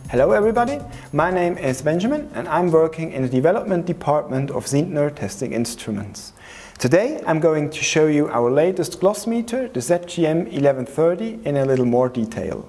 Hello everybody, my name is Benjamin and I'm working in the development department of Zehntner Testing Instruments. Today I'm going to show you our latest Glossmeter, the ZGM 1130, in a little more detail.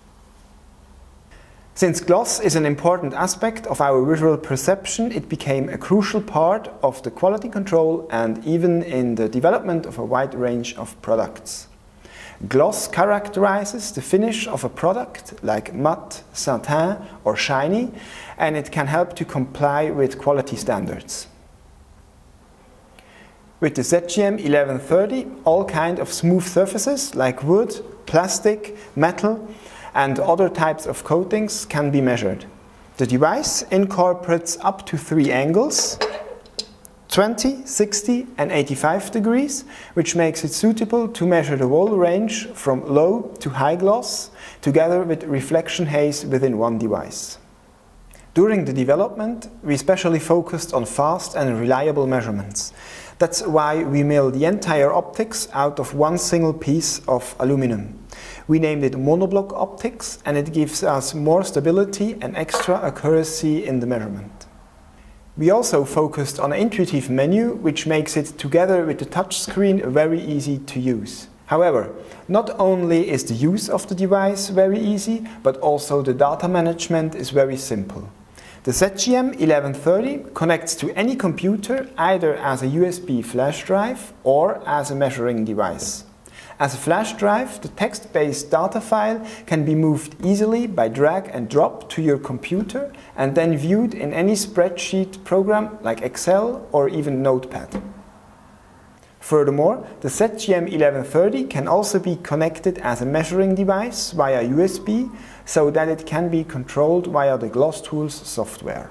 Since gloss is an important aspect of our visual perception, it became a crucial part of the quality control and even in the development of a wide range of products. Gloss characterizes the finish of a product like matte, satin or shiny, and it can help to comply with quality standards. With the ZGM 1130, all kinds of smooth surfaces like wood, plastic, metal and other types of coatings can be measured. The device incorporates up to 3 angles, 20, 60 and 85 degrees, which makes it suitable to measure the whole range from low to high gloss, together with reflection haze within one device. During the development, we especially focused on fast and reliable measurements. That's why we mill the entire optics out of one single piece of aluminum. We named it monoblock optics, and it gives us more stability and extra accuracy in the measurement. We also focused on an intuitive menu, which makes it, together with the touchscreen, very easy to use. However, not only is the use of the device very easy, but also the data management is very simple. The ZGM 1130 connects to any computer either as a USB flash drive or as a measuring device. As a flash drive, the text-based data file can be moved easily by drag and drop to your computer and then viewed in any spreadsheet program like Excel or even Notepad. Furthermore, the ZGM 1130 can also be connected as a measuring device via USB, so that it can be controlled via the Gloss Tools software.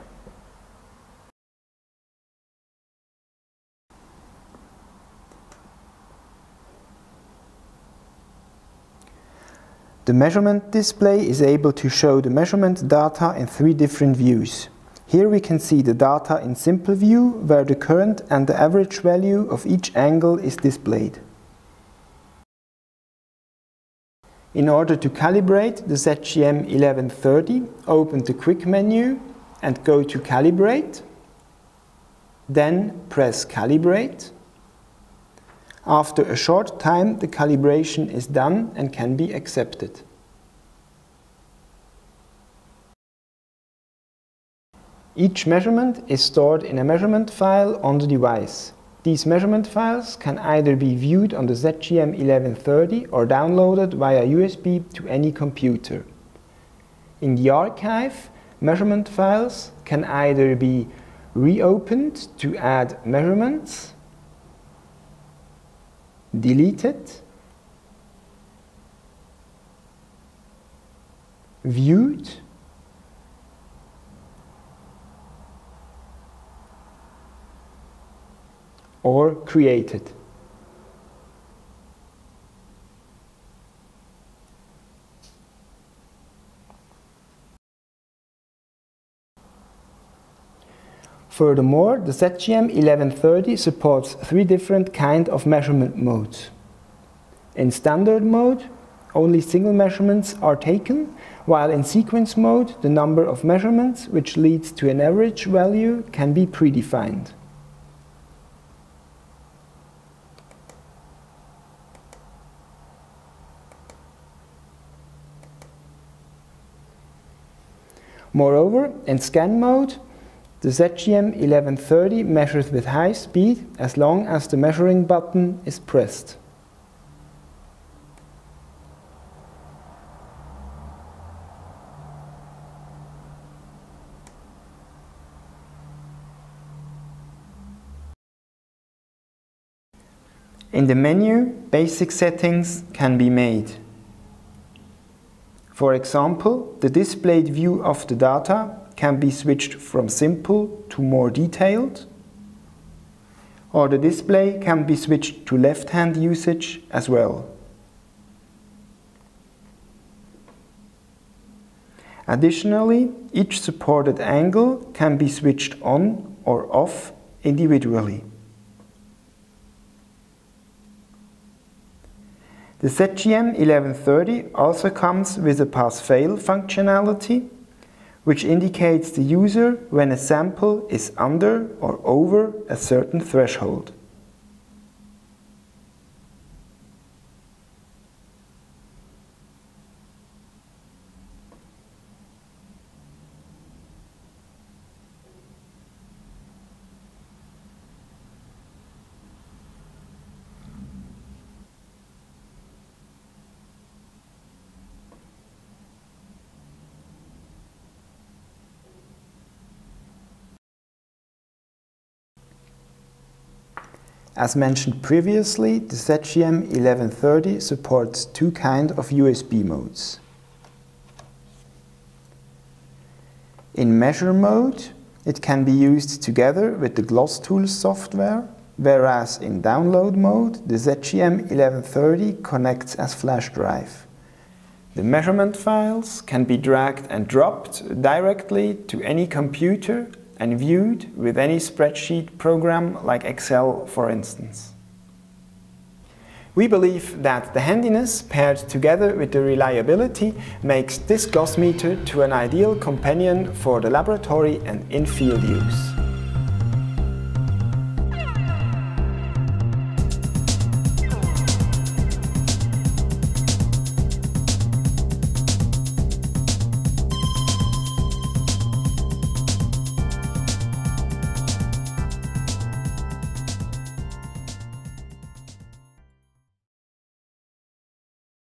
The measurement display is able to show the measurement data in 3 different views. Here we can see the data in simple view, where the current and the average value of each angle is displayed. In order to calibrate the ZGM 1130, open the quick menu and go to Calibrate, then press Calibrate. After a short time, the calibration is done and can be accepted. Each measurement is stored in a measurement file on the device. These measurement files can either be viewed on the ZGM 1130 or downloaded via USB to any computer. In the archive, measurement files can either be reopened to add measurements, deleted, viewed, or created. Furthermore, the ZGM 1130 supports 3 different kinds of measurement modes. In standard mode, only single measurements are taken, while in sequence mode, the number of measurements, which leads to an average value, can be predefined. Moreover, in scan mode, the ZGM 1130 measures with high speed as long as the measuring button is pressed. In the menu, basic settings can be made. For example, the displayed view of the data can be switched from simple to more detailed, or the display can be switched to left-hand usage as well. Additionally, each supported angle can be switched on or off individually. The ZGM 1130 also comes with a pass-fail functionality. which indicates the user when a sample is under or over a certain threshold. As mentioned previously, the ZGM 1130 supports two kinds of USB modes. In measure mode, it can be used together with the Glossmeter software, whereas in download mode, the ZGM 1130 connects as flash drive. The measurement files can be dragged and dropped directly to any computer and viewed with any spreadsheet program like Excel, for instance. We believe that the handiness paired together with the reliability makes this Glossmeter to an ideal companion for the laboratory and in-field use.